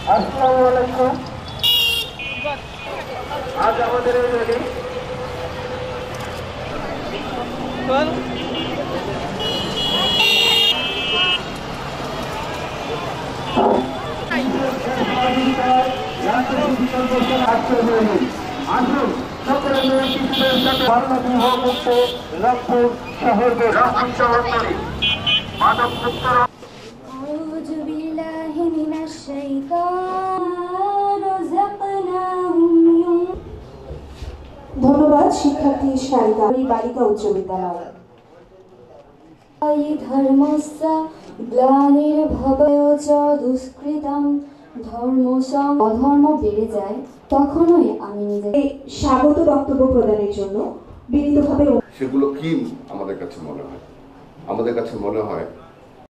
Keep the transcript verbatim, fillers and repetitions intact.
আসসালামু আলাইকুম। আজ আমাদের এই রেলি আসুন সকলে মিলে শিশুদের সাথে বাল্যবিবাহ মুক্ত রংপুর শহর রংপুর শহর করি মাদক মুক্ত। أعوذ بالله من الشيطان رزقناهم। ধন্যবাদ শিক্ষার্থী সারিকা বালিকা উচ্চ বিদ্যালয়। ধর্মস্য গ্লানির্ভবয় চ দুষ্কৃতম ধর্মসং অধর্ম বেড়ে যায় তখনই আমি নিজেকে স্বাগত বক্তব্য প্রদানের জন্য বিনীতভাবে সেগুলো কি আমাদের কাছে মনে হয়? আমাদের কাছে মনে হয়